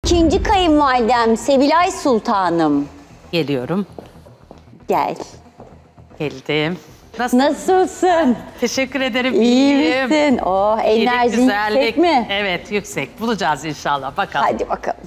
İkinci kayınvalidem Sevilay Sultanım. Geliyorum. Gel. Geldim. Nasılsın? Teşekkür ederim. İyi İyiyim. misin? Oh, İyilik, enerjin güzellik. yüksek mi? Evet, yüksek. Bulacağız inşallah. Bakalım. Hadi bakalım.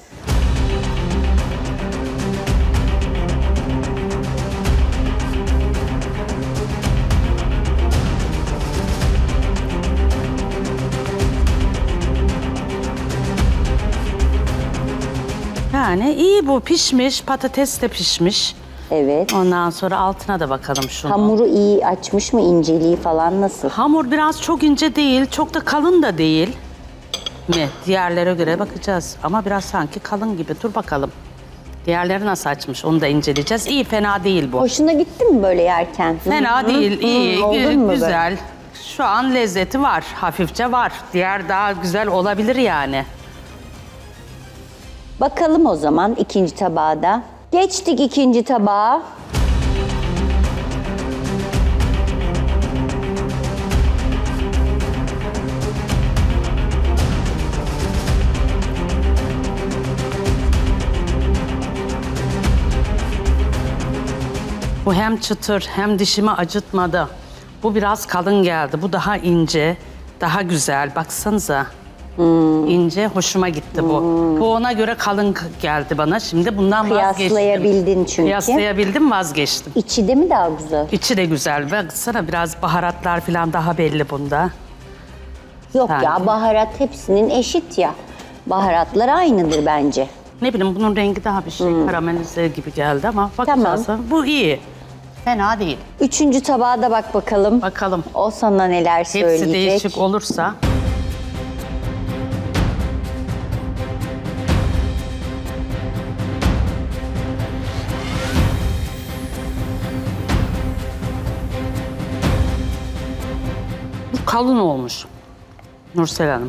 Yani iyi bu. Pişmiş. Patates de pişmiş. Evet. Ondan sonra altına da bakalım şunu. Hamuru iyi açmış mı? İnceliği falan nasıl? Hamur biraz çok ince değil. Çok da kalın da değil. Mi? Diğerlere göre bakacağız. Ama biraz sanki kalın gibi. Dur bakalım. Diğerleri nasıl açmış? Onu da inceleyeceğiz. İyi, fena değil bu. Hoşuna gitti mi böyle yerken? Fena değil, iyi, oldun mu güzel. Şu an lezzeti var, hafifçe var. Diğer daha güzel olabilir yani. Bakalım o zaman ikinci tabağa da. Geçtik ikinci tabağa. Bu hem çıtır hem dişimi acıtmadı. Bu biraz kalın geldi. Bu daha ince, daha güzel. Baksanıza. İnce, hoşuma gitti bu. Bu ona göre kalın geldi bana. Şimdi bundan vazgeçtim. Kıyaslayabildin çünkü. Kıyaslayabildim, vazgeçtim. İçi de mi daha güzel? İçi de güzel. Baksana biraz baharatlar falan daha belli bunda. Yok ya, Sanki. baharat hepsinin eşit ya. Baharatlar aynıdır bence. Ne bileyim bunun rengi daha bir şey karamelize gibi geldi ama bakacağız. Bu iyi. Fena değil. Üçüncü tabağa da bak bakalım. Bakalım. O sana neler söyleyecek. Hepsi değişik olursa. Bu kalın olmuş. Nursel Hanım.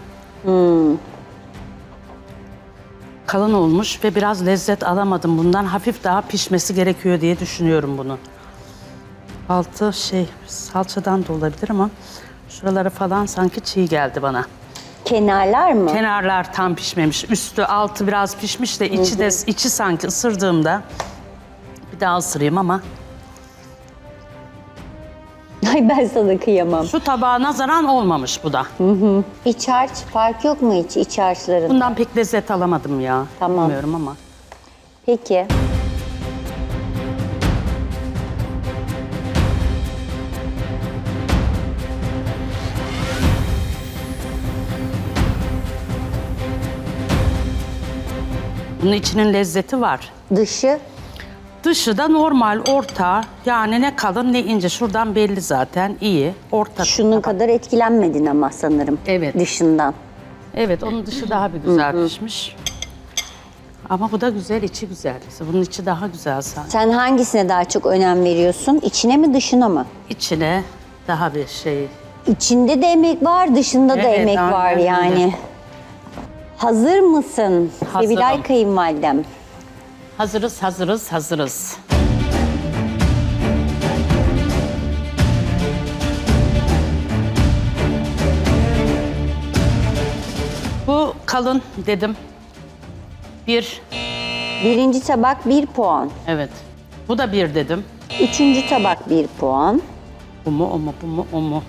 Kalın olmuş ve biraz lezzet alamadım bundan. Hafif daha pişmesi gerekiyor diye düşünüyorum bunu. Altı salçadan da olabilir ama şuraları falan sanki çiğ geldi bana. Kenarlar mı? Kenarlar tam pişmemiş. Üstü altı biraz pişmiş de içi sanki ısırdığımda bir daha ısırayım ama Ay ben sana kıyamam. şu tabağa nazaran olmamış bu da. İç harç fark yok mu hiç iç harçların? Bundan pek lezzet alamadım ya. Tamam. Bilmiyorum ama. Peki. Bunun içinin lezzeti var. Dışı? Dışı da normal, orta. Yani ne kalın ne ince. Şuradan belli zaten. İyi, orta. Şunun kadar etkilenmedin ama sanırım. Evet. Dışından. Evet, onun dışı daha bir güzel pişmiş. Ama bu da güzel, içi güzel. Bunun içi daha güzel sanki. Sen hangisine daha çok önem veriyorsun? İçine mi dışına mı? İçine daha bir şey. İçinde de emek var, dışında da Evet, emek var aynen öyle. yani. Hazır mısın? Hazırım. Sevilay kayınvalidem. Hazırız, hazırız, hazırız. Bu kalın dedim. Birinci tabak 1 puan. Evet. Bu da bir dedim. Üçüncü tabak 1 puan. Bu mu, o mu, bu mu, o mu?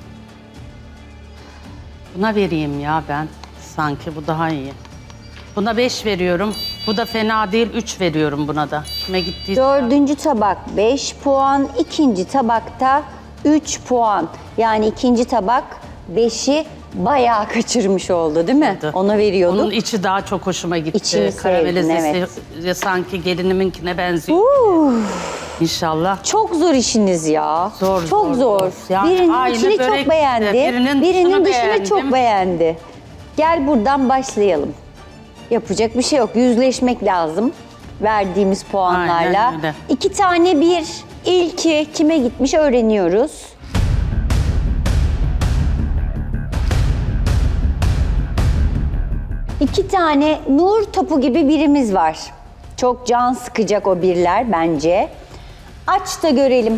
Buna vereyim ya ben. Sanki bu daha iyi. Buna 5 veriyorum. Bu da fena değil, 3 veriyorum buna da. Kime gittiyse. Dördüncü tabak 5 puan. İkinci tabakta 3 puan. Yani ikinci tabak 5'i bayağı kaçırmış oldu değil mi? Ona veriyorduk. Onun içi daha çok hoşuma gitti. İçini sevdin, Karamelizesi sanki geliniminkine benziyor. İnşallah. Çok zor işiniz ya. Zor, çok zor, zor. zor. Yani Birinin aynı içini börek çok beğendi. de, birinin Birinin dışını dışını beğendim. çok beğendi. Gel buradan başlayalım. Yapacak bir şey yok. Yüzleşmek lazım verdiğimiz puanlarla. Aynen öyle. 2 tane bir. İlki kime gitmiş öğreniyoruz. İki tane nur topu gibi birimiz var. Çok can sıkacak o birler bence. Aç da görelim.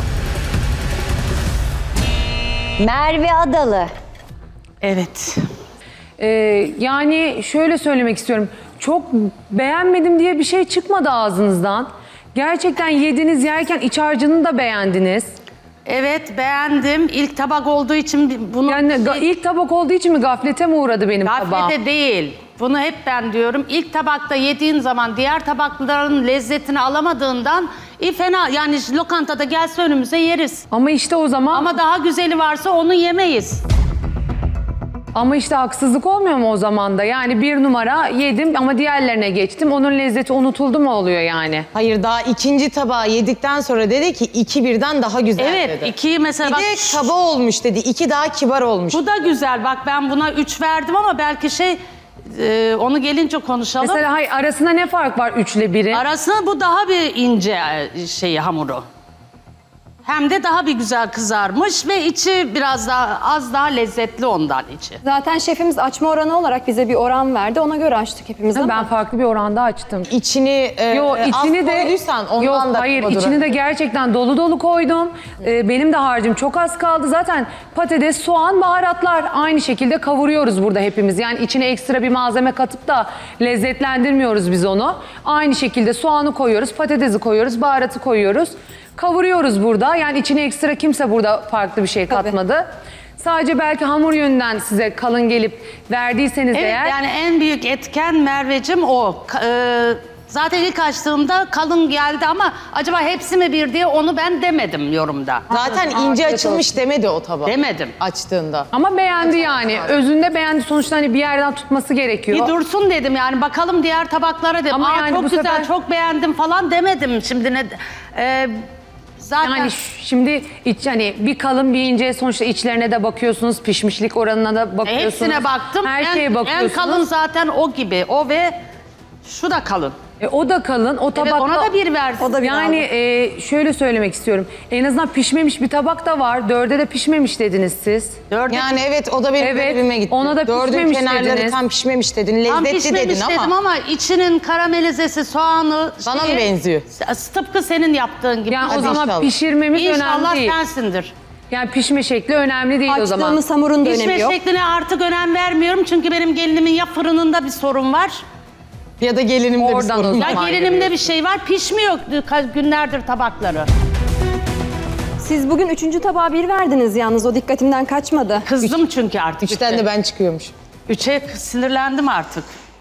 Merve Adalı. Evet. Yani şöyle söylemek istiyorum. çok beğenmedim diye bir şey çıkmadı ağzınızdan. Gerçekten yediniz, yerken iç harcını da beğendiniz. Evet beğendim. İlk tabak olduğu için bunu... Yani ilk tabak olduğu için mi gaflete mi uğradı benim tabağım? Gaflete değil. Bunu hep ben diyorum. İlk tabakta yediğin zaman diğer tabakların lezzetini alamadığından fena, yani lokantada gelse önümüze yeriz. Ama işte o zaman... Ama daha güzeli varsa onu yemeyiz. Ama işte haksızlık olmuyor mu o zaman da? Yani bir numara yedim ama diğerlerine geçtim. Onun lezzeti unutuldu mu oluyor yani? Hayır, daha ikinci tabağı yedikten sonra dedi ki 2 birden daha güzel Evet, dedi. ikiyi mesela Bir bak, de kaba olmuş dedi. 2 daha kibar olmuş. bu da güzel. Bak ben buna 3 verdim ama belki onu gelince konuşalım. Mesela hayır, arasında ne fark var 3 ile 1'in? Arasında bu daha bir ince hamuru. Hem de daha bir güzel kızarmış ve içi biraz daha az daha lezzetli ondan içi. Zaten şefimiz açma oranı olarak bize bir oran verdi. Ona göre açtık hepimiz ama. Ben farklı bir oranda açtım. İçini, içini de koyduysan ondan yok, da hayır, kaba içini de durabilir. gerçekten dolu dolu koydum. Benim de harcım çok az kaldı. Zaten patates, soğan, baharatlar aynı şekilde kavuruyoruz burada hepimiz. Yani içine ekstra bir malzeme katıp da lezzetlendirmiyoruz biz onu. Aynı şekilde soğanı koyuyoruz, patatesi koyuyoruz, baharatı koyuyoruz. Kavuruyoruz burada. Yani içine ekstra kimse burada farklı bir şey katmadı. Sadece belki hamur yönünden size kalın gelip verdiyseniz Evet eğer... yani en büyük etken Merveciğim o. Zaten ilk açtığımda kalın geldi ama acaba hepsi mi bir diye onu ben demedim yorumda. Zaten ince açılmış demedi o tabak. Demedim. Açtığında. Ama beğendi yani. Özünde beğendi. Sonuçta hani bir yerden tutması gerekiyor. Bir dursun dedim yani bakalım diğer tabaklara dedim. Ama Aa, yani çok bu güzel, sefer- çok beğendim falan demedim. Şimdi ne... zaten... Yani şimdi hani bir kalın bir ince sonuçta içlerine de bakıyorsunuz. Pişmişlik oranına da bakıyorsunuz. Hepsine baktım. Her şeye bakıyorsunuz. En kalın zaten o gibi. O ve şu da kalın. O da kalın. O tabakta... ona da bir versin. Yani şöyle söylemek istiyorum. En azından pişmemiş bir tabak da var. 4'e de pişmemiş dediniz siz. Yani evet, o da benim Evet, garibime gitti. ona da 4'ün pişmemiş kenarları dediniz. tam pişmemiş dedin. Tam Lezzetli pişmemiş dedin dedim ama içinin karamelize soğanı... Bana mı benziyor? Tıpkı senin yaptığın gibi. Yani o Hadi zaman inşallah. pişirmemiz İnşallah önemli değil. sensindir. Yani pişme şekli önemli değil o zaman. Açtığımız hamurun da önemi Pişme yok. şekline artık önem vermiyorum çünkü benim gelinimin ya fırınında bir sorun var Ya da gelinimde bir Oradan sorun o var. ya zaman gelinimde bir şey var. Pişmiyor günlerdir tabakları. Siz bugün 3. tabağa 1 verdiniz yalnız. O dikkatimden kaçmadı. Kızdım çünkü artık. 3'ten de ben çıkıyormuş. 3'e sinirlendim artık.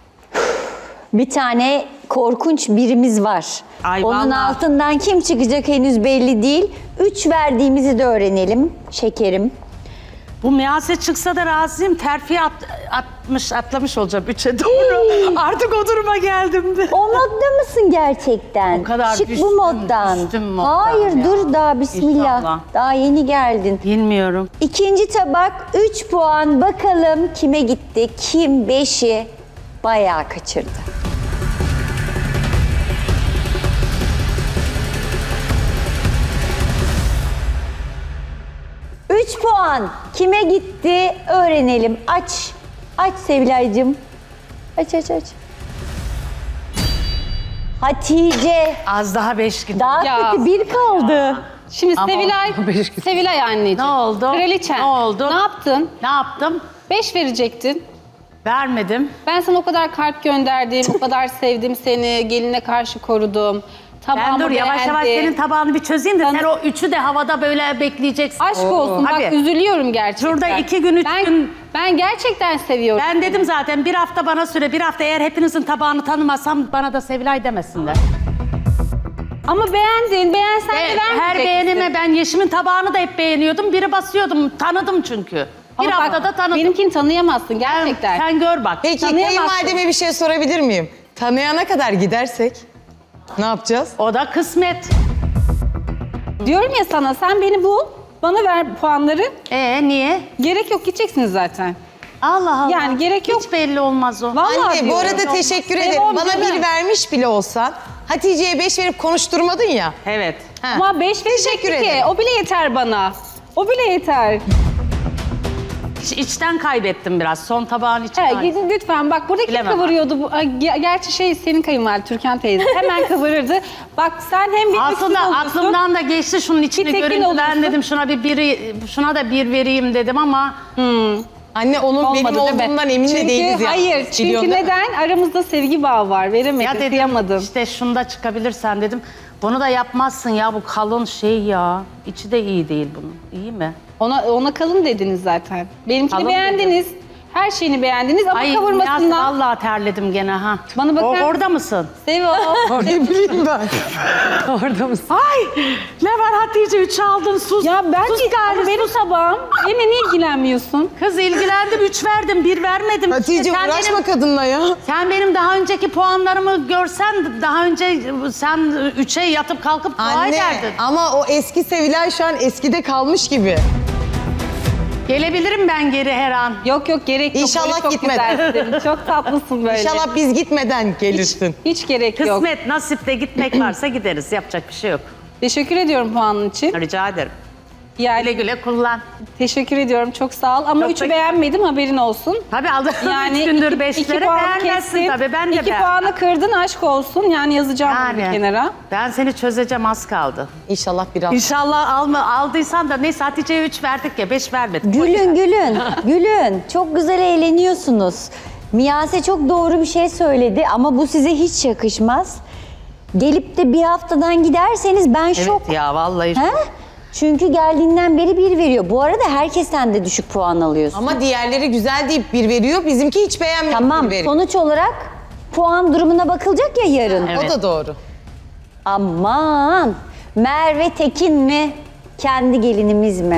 Bir tane korkunç birimiz var. Ay, Onun vallahi. altından kim çıkacak henüz belli değil. 3 verdiğimizi de öğrenelim şekerim. Bu mease çıksa da razıyım. Terfi atlamış olacağım 3'e doğru. Artık o duruma geldim de. O modda mısın gerçekten? O kadar Çık düştüm, bu moddan. düştüm moddan Hayır ya. dur daha bismillah. İnşallah. Daha yeni geldin. Bilmiyorum. İkinci tabak 3 puan. Bakalım kime gitti? Kim 5'i bayağı kaçırdı? Üç puan. Kime gitti? Öğrenelim. Aç. Aç Sevilay'cığım. Aç. Hatice. Az daha 5 gün. Daha Ya. kötü bir kaldı. Şimdi Ama Sevilay anneciğim. Ne oldu? Kraliçem. Ne oldu? Ne yaptın? Ne yaptım? 5 verecektin. Vermedim. Ben sana o kadar kart gönderdim, o kadar sevdim seni, geline karşı korudum. Ben Tabağımı dur yavaş yavaş beğendi. senin tabağını bir çözeyim de sen o 3'ü de havada böyle bekleyeceksin. Aşk olsun, Tabii. bak üzülüyorum gerçekten. Şurada 2 gün, 3 gün... Ben gerçekten seviyorum. Ben dedim zaten bir hafta bana süre, bir hafta eğer hepinizin tabağını tanımasam bana da Sevilay demesinler. Ama beğendin, beğensen de vermeyeceksin. Her beğenime ben Yeşim'in tabağını da hep beğeniyordum. Biri basıyordum, tanıdım çünkü. Bir Ama bak, haftada tanıdım. benimkini tanıyamazsın gerçekten. Sen gör bak. Peki Tanıyamazsın. kayınvalideme bir şey sorabilir miyim? Tanıyana kadar gidersek ne yapacağız? O da kısmet. Diyorum ya sana, sen beni bul, bana ver puanları. Niye? Gerek yok, gideceksiniz zaten. Allah Allah. Yani gerek yok. Hiç belli olmaz o. Vallahi Anne bu diyorum. arada teşekkür ederim. Devam Bana canım. 1 vermiş bile olsan Hatice'ye 5 verip konuşturmadın ya. Evet. Ha. Ama 5 Teşekkür verecekti ki, ederim. o bile yeter bana. O bile yeter. İçten kaybettim biraz. Son tabağın içinden. Gidin lütfen. Bak burada kim Bilemem. kıvırıyordu? Gerçi senin kayınvalide Türkan teyze. Hemen kıvırırdı. Bak sen hem bir Aslında aklımdan da geçti şunun içini Bir tekin görünce ben olursun. dedim şuna da bir vereyim dedim ama Anne onun benim Olmadı, değil mi? olduğundan emin de Çünkü değiliz ya. hayır. Çünkü Biliyorsun değil mi? neden? Aramızda sevgi bağı var. Veremedim, Ya dedim kıyamadım. işte şunda çıkabilirsen dedim. Bunu da yapmazsın ya, bu kalın şey ya. İçi de iyi değil bunun. İyi mi? Ona kalın dediniz zaten. Benimkini Kalın beğendiniz. Her şeyini beğendiniz ama Ay Niyazi, kavurmasından. vallahi terledim gene ha. Bana bakar mısın? Orada mısın? Sevo. Ne bileyim ben. Orada mısın? Ay ne var Hatice, 3 aldın, sus. Ya ben sus ama benim tabağım. Benimle niye ilgilenmiyorsun? Kız ilgilendim, 3 verdim, 1 vermedim. Hatice Sen uğraşma benim- kadınla ya. Sen benim daha önceki puanlarımı görsen, daha önce sen 3'e yatıp kalkıp dua Anne ederdin. ama o eski Sevilay şu an eskide kalmış gibi. Gelebilirim ben geri her an. Yok gerek yok. İnşallah Böyle çok gitmeden. güzelsin. Çok tatlısın böyle. İnşallah biz gitmeden gelirsin. Hiç gerek yok. Kısmet, nasipte gitmek varsa gideriz. Yapacak bir şey yok. Teşekkür ediyorum puanın için. Rica ederim. Yani Güle güle kullan. teşekkür ediyorum. Çok sağ ol. Ama Çok 3'ü da- beğenmedim, haberin olsun. Tabii aldığım Yani 3 gündür iki 5'leri puan beğenmezsin kestin. tabii. Ben de 2 beğenmem. puanı kırdın, aşk olsun. Yani yazacağım bunu bir kenara. Ben seni çözeceğim, az kaldı. İnşallah biraz. İnşallah aldıysan da neyse, Hatice'ye 3 verdik ya, 5 vermedik. Gülün gülün gülün. Çok güzel eğleniyorsunuz. Miyase çok doğru bir şey söyledi ama bu size hiç yakışmaz. Gelip de bir haftadan giderseniz ben şok. Evet ya vallahi. He? Çünkü geldiğinden beri 1 veriyor. Bu arada herkesten de düşük puan alıyorsun. Ama diğerleri güzel deyip 1 veriyor. Bizimki hiç beğenmiyor. Tamam, 1 veriyor. sonuç olarak puan durumuna bakılacak ya yarın. Evet. O da doğru. Aman, Merve Tekin mi, kendi gelinimiz mi?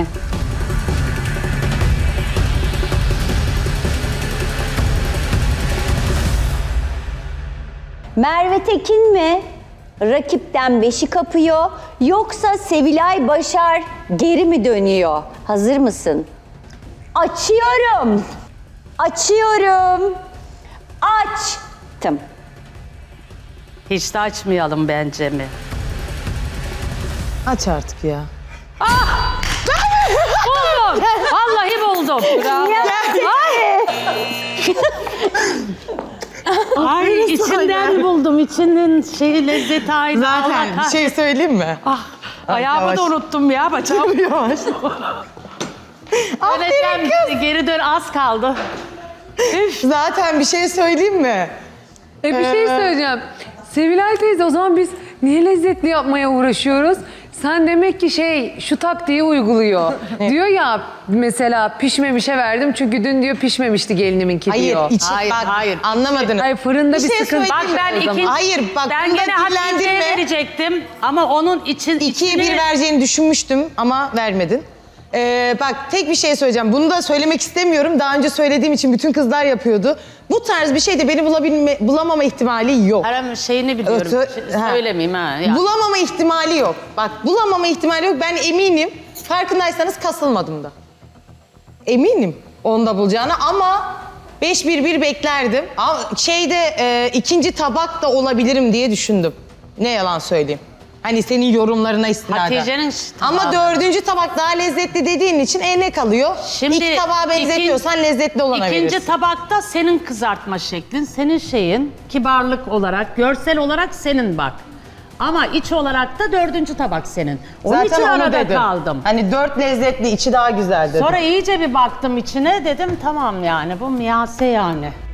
Merve Tekin mi, rakipten 5'i kapıyor, yoksa Sevilay Başar geri mi dönüyor? Hazır mısın? Açıyorum. Açıyorum. Açtım. Hiç de açmayalım bence mi? Aç artık ya. Buldum. Vallahi buldum. Ay içinden buldum. İçinin şeyi, lezzeti aynı. Zaten Allah bir şey söyleyeyim mi? Ayağımı yavaş. da unuttum ya, bacağım. Yavaş. Öyle sen geri dön, az kaldı. Zaten bir şey söyleyeyim mi? Bir şey söyleyeceğim. Sevilay teyze, o zaman biz niye lezzetli yapmaya uğraşıyoruz? Sen demek ki şu taktiği uyguluyor. Diyor ya mesela, pişmemişe verdim çünkü dün diyor pişmemişti geliniminki Hayır, diyor. içi Hayır, bak hayır. anlamadın. Ay, fırında bir şey sıkıntı. söyleyeyim Bak mi? ben o zaman. ikinci... Hayır bak ben bunda gene Hatice'ye dillendirme. verecektim ama onun için... 2'ye 1 vereceğini düşünmüştüm ama vermedin. Bak tek bir şey söyleyeceğim. Bunu da söylemek istemiyorum. Daha önce söylediğim için bütün kızlar yapıyordu. Bu tarz bir şeyde beni bulamama ihtimali yok. Aram şeyini biliyorum. Ha. Söylemeyeyim ha. Ya. Bulamama ihtimali yok. Bak bulamama ihtimali yok. Ben eminim. Farkındaysanız kasılmadım da. Eminim onda bulacağına ama 5-1-1 beklerdim. Ama ikinci tabak da olabilirim diye düşündüm. Ne yalan söyleyeyim. Hani senin yorumlarına istinaden. Hatice'nin Ama tabağı. 4. tabak daha lezzetli dediğin için ne kalıyor? Şimdi İlk tabağa benzetiyorsan lezzetli olana İkinci verirsin. tabakta senin kızartma şeklin, senin şeyin, kibarlık olarak, görsel olarak senin bak. Ama iç olarak da 4. tabak senin. Onun için Zaten onu arada dedim. kaldım. Hani 4 lezzetli, içi daha güzel dedim. Sonra iyice bir baktım içine, dedim tamam yani bu miyase yani.